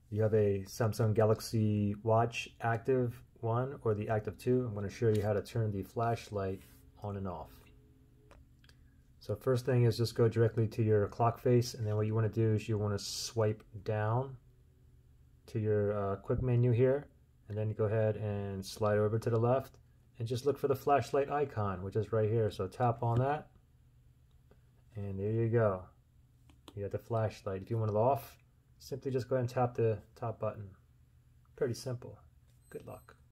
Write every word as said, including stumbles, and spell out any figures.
you have a Samsung Galaxy Watch Active one or the Active two, I'm going to show you how to turn the flashlight on and off. So first thing is just go directly to your clock face, and then what you want to do is you want to swipe down to your uh, quick menu here, and then you go ahead and slide over to the left and just look for the flashlight icon, which is right here. So tap on that, and there you go. You got the flashlight. If you want it off, simply just go ahead and tap the top button. Pretty simple. Good luck.